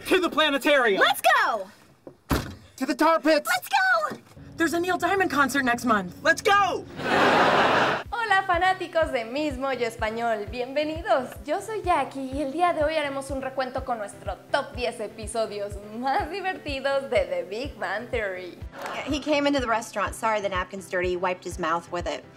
To the planetarium! Let's go! To the tar pits! Let's go! There's a Neil Diamond concert next month. Let's go! Hola fanáticos de Mismo Yo Español, bienvenidos. Yo soy Jackie y el día de hoy haremos un recuento con nuestro top 10 episodios más divertidos de The Big Bang Theory. He came into the restaurant. Sorry, the napkin's dirty. He wiped his mouth with it.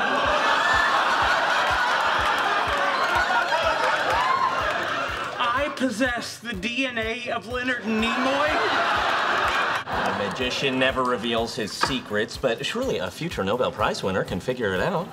I possess the DNA of Leonard Nimoy? A magician never reveals his secrets, but surely a future Nobel Prize winner can figure it out.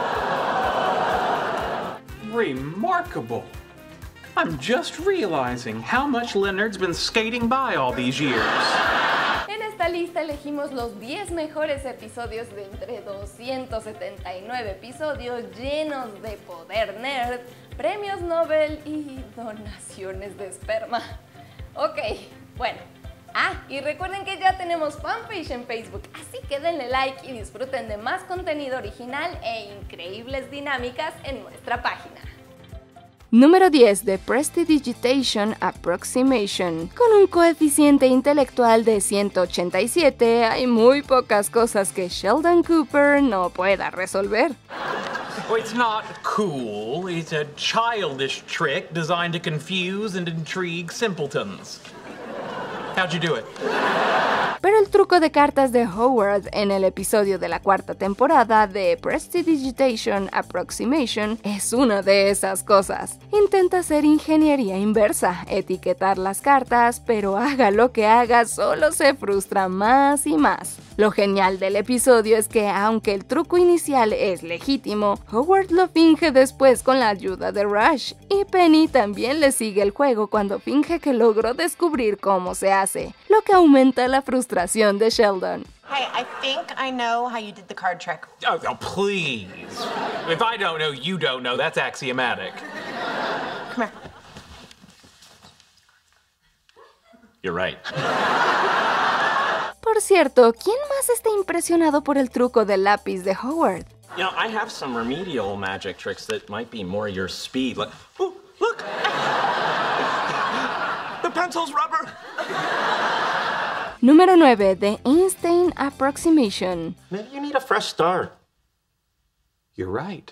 Remarkable. I'm just realizing how much Leonard's been skating by all these years. En esta lista elegimos los 10 mejores episodios de entre 279 episodios llenos de poder nerd, premios Nobel y donaciones de esperma. Ok, bueno. Y recuerden que ya tenemos fanpage en Facebook, así que denle like y disfruten de más contenido original e increíbles dinámicas en nuestra página. Número 10 de Prestidigitation Approximation. Con un coeficiente intelectual de 187, hay muy pocas cosas que Sheldon Cooper no pueda resolver. Well, it's not cool. It's a childish trick designed to confuse and intrigue simpletons. How'd you do it? Pero el truco de cartas de Howard en el episodio de la cuarta temporada de Prestidigitation Approximation es una de esas cosas. Intenta hacer ingeniería inversa, etiquetar las cartas, pero haga lo que haga, solo se frustra más y más. Lo genial del episodio es que, aunque el truco inicial es legítimo, Howard lo finge después con la ayuda de Rush, y Penny también le sigue el juego cuando finge que logró descubrir cómo se hace, lo que aumenta la frustración de Sheldon. Hey, I think I know how you did the card trick. Oh, please. If I don't know, you don't know. That's axiomatic. Come here. You're right. Por cierto, ¿quién más está impresionado por el truco del lápiz de Howard? You know, I have some remedial magic tricks that might be more your speed. Like, oh, look! The pencil's rubber! Número 9 de Einstein Approximation. Maybe you need a fresh start. You're right.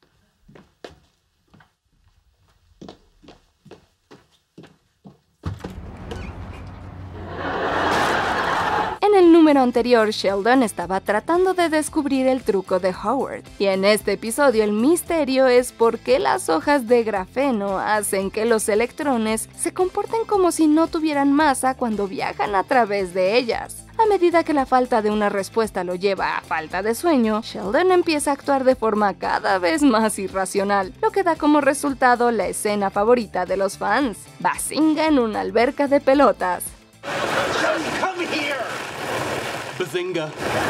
En el número anterior, Sheldon estaba tratando de descubrir el truco de Howard, y en este episodio el misterio es por qué las hojas de grafeno hacen que los electrones se comporten como si no tuvieran masa cuando viajan a través de ellas. A medida que la falta de una respuesta lo lleva a falta de sueño, Sheldon empieza a actuar de forma cada vez más irracional, lo que da como resultado la escena favorita de los fans: Bazinga en una alberca de pelotas. Come here! Bazinga.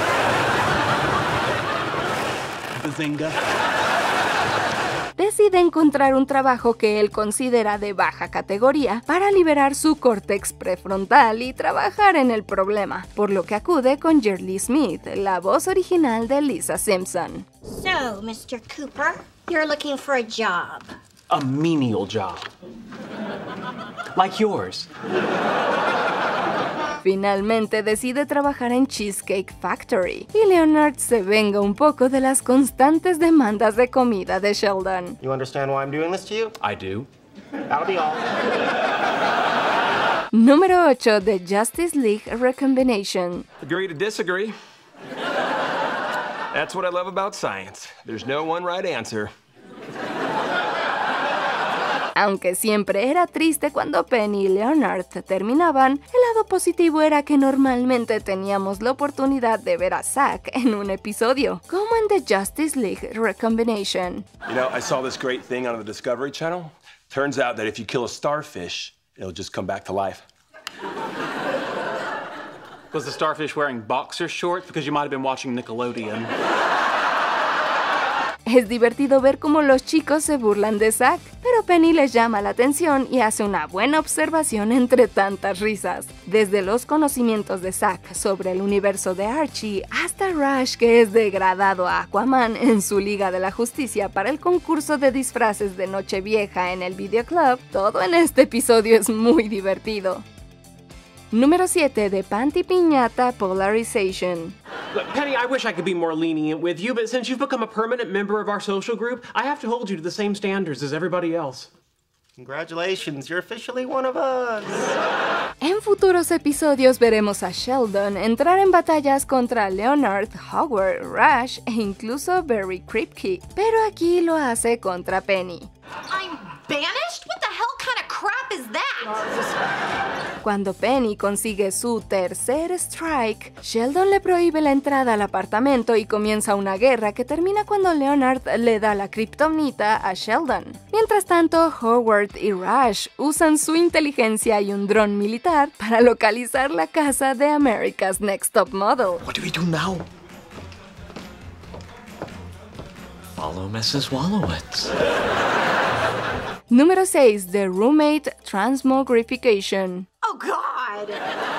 Bazinga. Decide encontrar un trabajo que él considera de baja categoría para liberar su córtex prefrontal y trabajar en el problema, por lo que acude con Yeardley Smith, la voz original de Lisa Simpson. So, Mr. Cooper, you're looking for a job. A menial job. Like yours. Finalmente decide trabajar en Cheesecake Factory, y Leonard se venga un poco de las constantes demandas de comida de Sheldon. You understand why I'm doing this to you? I do. That'll be all. Número 8 de Justice League Recombination. Agree to disagree. That's what I love about science. There's no one right answer. Aunque siempre era triste cuando Penny y Leonard terminaban, el lado positivo era que normalmente teníamos la oportunidad de ver a Zack en un episodio, como en The Justice League Recombination. You know, I saw this great thing on the Discovery Channel. Turns out that if you kill a starfish, it'll just come back to life. Was the starfish wearing boxer shorts? Because you might have been watching Nickelodeon. Es divertido ver cómo los chicos se burlan de Zack, pero Penny les llama la atención y hace una buena observación entre tantas risas. Desde los conocimientos de Zack sobre el universo de Archie hasta Rush, que es degradado a Aquaman en su Liga de la Justicia para el concurso de disfraces de Nochevieja en el videoclub, todo en este episodio es muy divertido. Número 7 de Panty Piñata Polarization. Look, Penny, I wish I could be more lenient with you, but since you've become a permanent member of our social group, I have to hold you to the same standards as everybody else. Congratulations, you're officially one of us. En futuros episodios veremos a Sheldon entrar en batallas contra Leonard, Howard, Rush e incluso Barry Kripke, pero aquí lo hace contra Penny. I'm banished? What the hell kind of crap is that? Cuando Penny consigue su tercer strike, Sheldon le prohíbe la entrada al apartamento y comienza una guerra que termina cuando Leonard le da la kriptonita a Sheldon. Mientras tanto, Howard y Rush usan su inteligencia y un dron militar para localizar la casa de America's Next Top Model. What do we do now? Follow Mrs. Wallowitz. Número 6 de Roommate Transmogrification. Oh, God!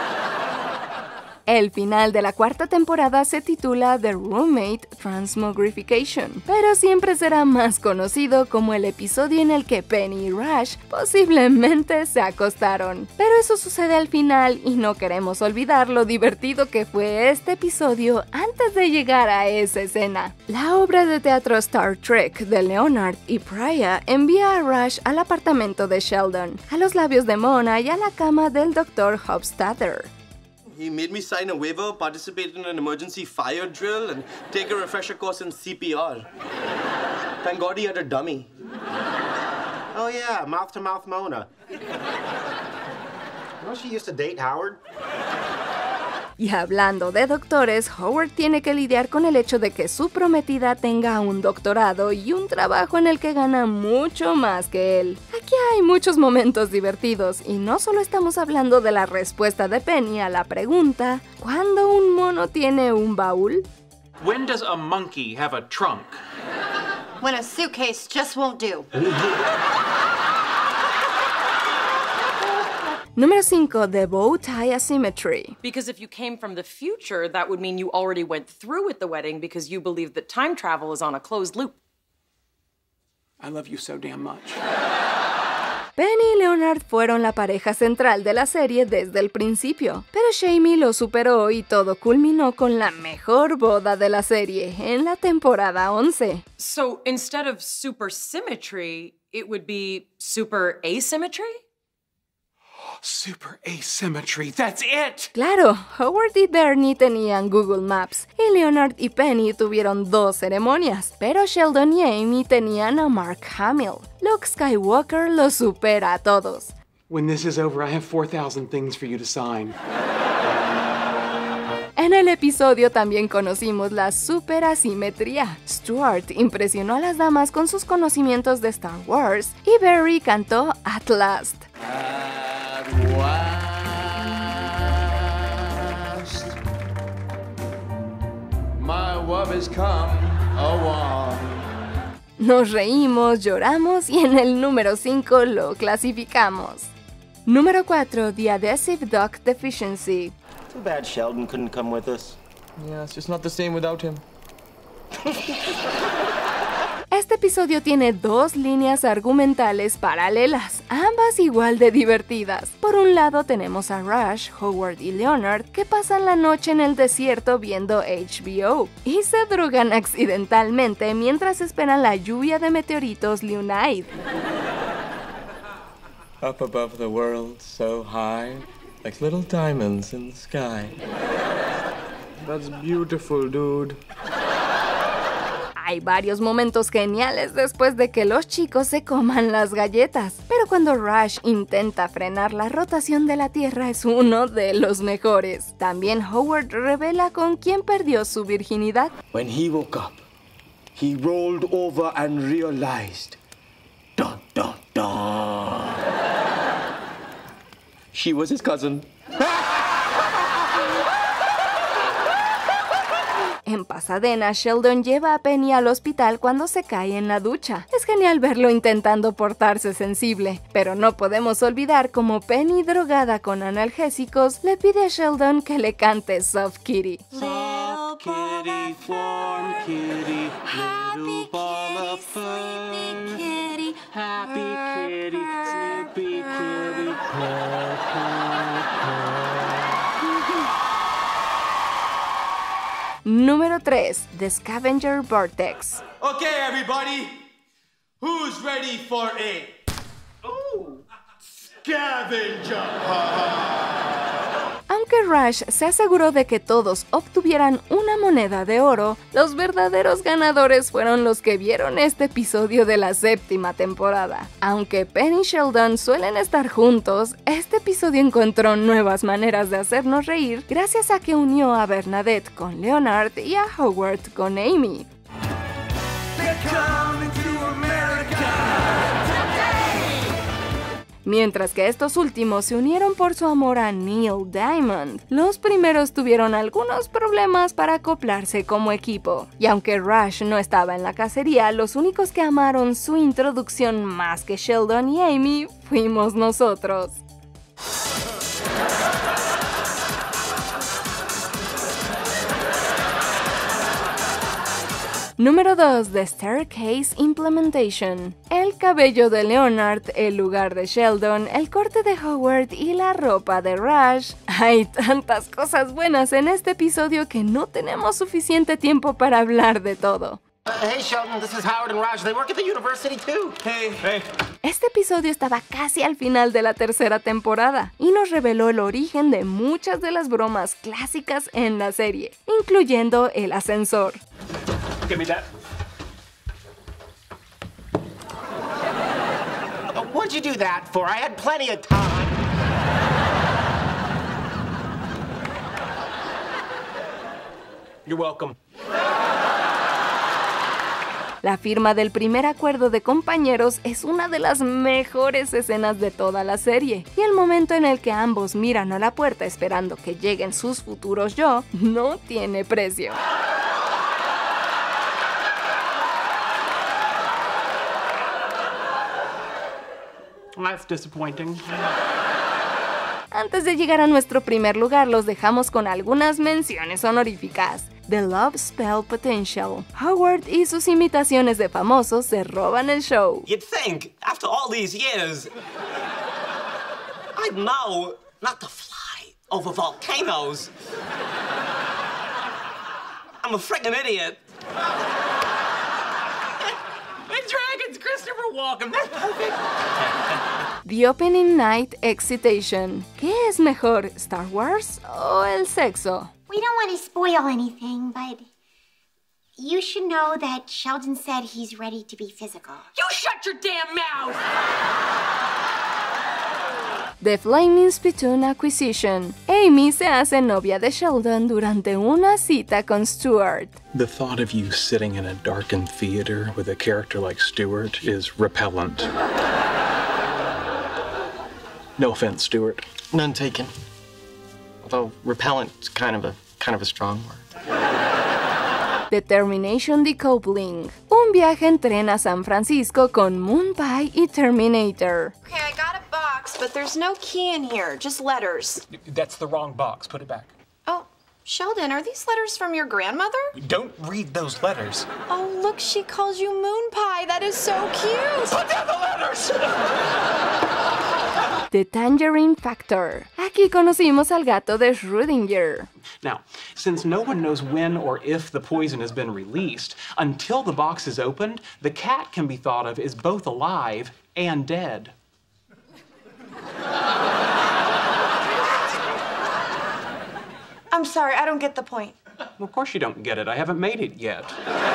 El final de la cuarta temporada se titula The Roommate Transmogrification, pero siempre será más conocido como el episodio en el que Penny y Rush posiblemente se acostaron. Pero eso sucede al final y no queremos olvidar lo divertido que fue este episodio antes de llegar a esa escena. La obra de teatro Star Trek de Leonard y Priya envía a Rush al apartamento de Sheldon, a los labios de Mona y a la cama del Dr. Hofstadter. He made me sign a waiver, participate in an emergency fire drill, and take a refresher course in CPR. Thank God he had a dummy. Oh yeah, mouth-to-mouth Mona. You know she used to date Howard? Y hablando de doctores, Howard tiene que lidiar con el hecho de que su prometida tenga un doctorado y un trabajo en el que gana mucho más que él. Aquí hay muchos momentos divertidos y no solo estamos hablando de la respuesta de Penny a la pregunta ¿cuándo un mono tiene un baúl? When does a monkey have a trunk? When a suitcase just won't do. Número 5 de Bow Tie Asymmetry. Because if you came from the future, that would mean you already went through with the wedding because you believe that time travel is on a closed loop. I love you so damn much. Penny y Leonard fueron la pareja central de la serie desde el principio, pero Jamie lo superó y todo culminó con la mejor boda de la serie en la temporada 11. So instead of supersymmetry, it would be super asymmetry? Super asymmetry, that's it! Claro, Howard y Bernie tenían Google Maps y Leonard y Penny tuvieron 2 ceremonias, pero Sheldon y Amy tenían a Mark Hamill. Luke Skywalker los supera a todos. When this is over, I have 4,000 things for you to sign. En el episodio también conocimos la superasimetría. Stuart impresionó a las damas con sus conocimientos de Star Wars y Barry cantó At Last. Nos reímos, lloramos y en el número 5 lo clasificamos. Número 4, The Adhesive Duct Deficiency. Too bad Sheldon couldn't come with us. Yeah, it's just not the same without him. Este episodio tiene 2 líneas argumentales paralelas, ambas igual de divertidas. Por un lado tenemos a Rush, Howard y Leonard que pasan la noche en el desierto viendo HBO y se drogan accidentalmente mientras esperan la lluvia de meteoritos Leonide. Up above the world, so high, like little diamonds in the sky. That's beautiful, dude. Hay varios momentos geniales después de que los chicos se coman las galletas, pero cuando Rush intenta frenar la rotación de la Tierra es uno de los mejores. También Howard revela con quién perdió su virginidad. When he woke up, he rolled over and realized, dun, dun, dun. She was his cousin. En Pasadena, Sheldon lleva a Penny al hospital cuando se cae en la ducha. Es genial verlo intentando portarse sensible, pero no podemos olvidar cómo Penny, drogada con analgésicos, le pide a Sheldon que le cante Soft Kitty. Soft kitty, warm kitty, little ball of fun. Happy kitty, sleepy kitty, purr, purr, purr. Número 3. The Scavenger Vortex. Okay, everybody, who's ready for a scavenger? Aunque Rush se aseguró de que todos obtuvieran una moneda de oro, los verdaderos ganadores fueron los que vieron este episodio de la 7ª temporada. Aunque Penny y Sheldon suelen estar juntos, este episodio encontró nuevas maneras de hacernos reír gracias a que unió a Bernadette con Leonard y a Howard con Amy. Mientras que estos últimos se unieron por su amor a Neil Diamond, los primeros tuvieron algunos problemas para acoplarse como equipo. Y aunque Rush no estaba en la cacería, los únicos que amaron su introducción más que Sheldon y Amy fuimos nosotros. Número 2. The Staircase Implementation. El cabello de Leonard, el lugar de Sheldon, el corte de Howard y la ropa de Rush. Hay tantas cosas buenas en este episodio que no tenemos suficiente tiempo para hablar de todo. Hey Sheldon, this is Howard and Raj. They work at the university too. Hey. Este episodio estaba casi al final de la 3ª temporada y nos reveló el origen de muchas de las bromas clásicas en la serie, incluyendo el ascensor. Give me that. What'd you do that for? I had plenty of time. You're welcome. La firma del primer acuerdo de compañeros es una de las mejores escenas de toda la serie, y el momento en el que ambos miran a la puerta esperando que lleguen sus futuros yo no tiene precio. That's disappointing. Antes de llegar a nuestro primer lugar, los dejamos con algunas menciones honoríficas. The Love Spell Potential. Howard y sus imitaciones de famosos se roban el show. You'd think, after all these years, I'd know not to fly over volcanoes. I'm a freaking idiot. The dragon's Christopher Walken. That's perfect. The Opening Night Excitation. ¿Qué es mejor, Star Wars o el sexo? We don't want to spoil anything, but you should know that Sheldon said he's ready to be physical. You shut your damn mouth! The Flaming Spittoon Acquisition. Amy se hace novia de Sheldon durante una cita con Stuart. The thought of you sitting in a darkened theater with a character like Stuart is repellent. No offense, Stuart. None taken. Although repellent's kind of a strong word. Determination Decoupling. Un viaje en tren a San Francisco con Moon Pie y Terminator. Okay, I got a box, but there's no key in here, just letters. That's the wrong box. Put it back. Oh, Sheldon, are these letters from your grandmother? Don't read those letters. Oh, look, she calls you Moon Pie. That is so cute. Put down the letters! The Tangerine Factor. Aquí conocimos al gato de Schrödinger. Now, since no one knows when or if the poison has been released, until the box is opened, the cat can be thought of as both alive and dead. I'm sorry, I don't get the point. Well, of course you don't get it. I haven't made it yet.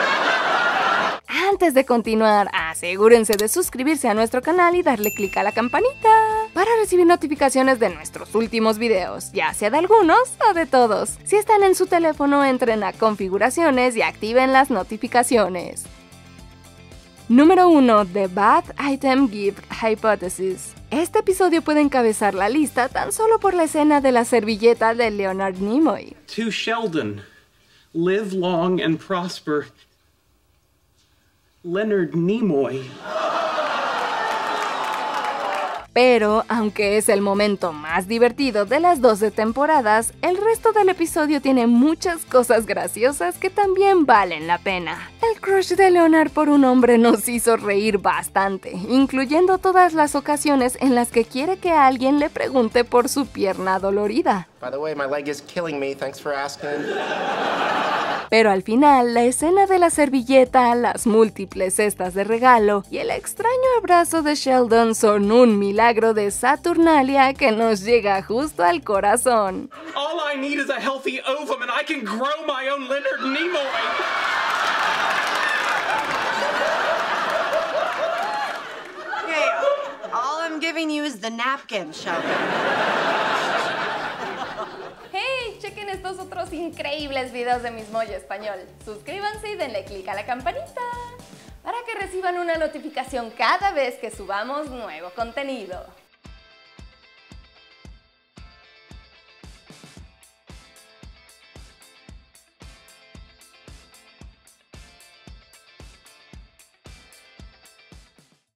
Antes de continuar, asegúrense de suscribirse a nuestro canal y darle clic a la campanita para recibir notificaciones de nuestros últimos videos, ya sea de algunos o de todos. Si están en su teléfono, entren a configuraciones y activen las notificaciones. Número 1. The Bad Item Gift Hypothesis. Este episodio puede encabezar la lista tan solo por la escena de la servilleta de Leonard Nimoy. To Sheldon, Live long and prosper. Leonard Nimoy. Pero, aunque es el momento más divertido de las 12 temporadas, el resto del episodio tiene muchas cosas graciosas que también valen la pena. El crush de Leonard por un hombre nos hizo reír bastante, incluyendo todas las ocasiones en las que quiere que alguien le pregunte por su pierna dolorida. By the way, my leg is killing me. Thanks for asking. Pero al final, la escena de la servilleta, las múltiples cestas de regalo y el extraño abrazo de Sheldon son un milagro de Saturnalia que nos llega justo al corazón. All I need is a healthy ovum and I can grow my own Leonard Nimoy. Okay, all I'm giving you is the napkin, Sheldon. ¡Hey! Chequen estos otros increíbles videos de Miss Moyo Español. Suscríbanse y denle click a la campanita para que reciban una notificación cada vez que subamos nuevo contenido.